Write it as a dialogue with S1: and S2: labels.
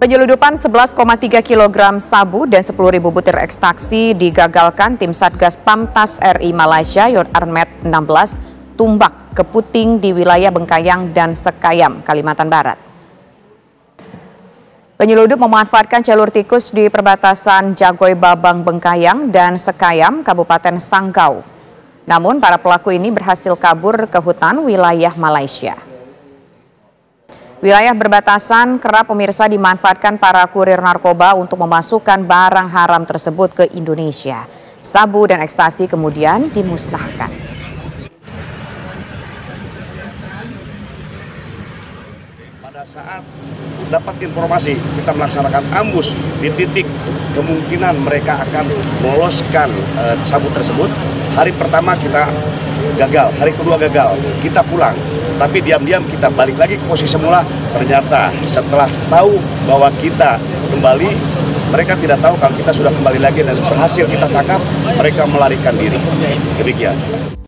S1: Penyeludupan 11,3 kg sabu dan 10.000 butir ekstasi digagalkan tim Satgas Pamtas RI Malaysia Yod Armet 16 Tumbak Keputing di wilayah Bengkayang dan Sekayam, Kalimantan Barat. Penyeludup memanfaatkan jalur tikus di perbatasan Jagoy Babang Bengkayang dan Sekayam, Kabupaten Sanggau. Namun para pelaku ini berhasil kabur ke hutan wilayah Malaysia. Wilayah berbatasan kerap pemirsa dimanfaatkan para kurir narkoba untuk memasukkan barang haram tersebut ke Indonesia. Sabu dan ekstasi kemudian dimusnahkan.
S2: Pada saat dapat informasi, kita melaksanakan ambush di titik kemungkinan mereka akan meloloskan sabu tersebut. Hari pertama kita gagal, hari kedua gagal, kita pulang. Tapi diam-diam kita balik lagi ke posisi semula. Ternyata setelah tahu bahwa kita kembali, mereka tidak tahu kalau kita sudah kembali lagi dan berhasil kita tangkap, mereka melarikan diri. Demikian.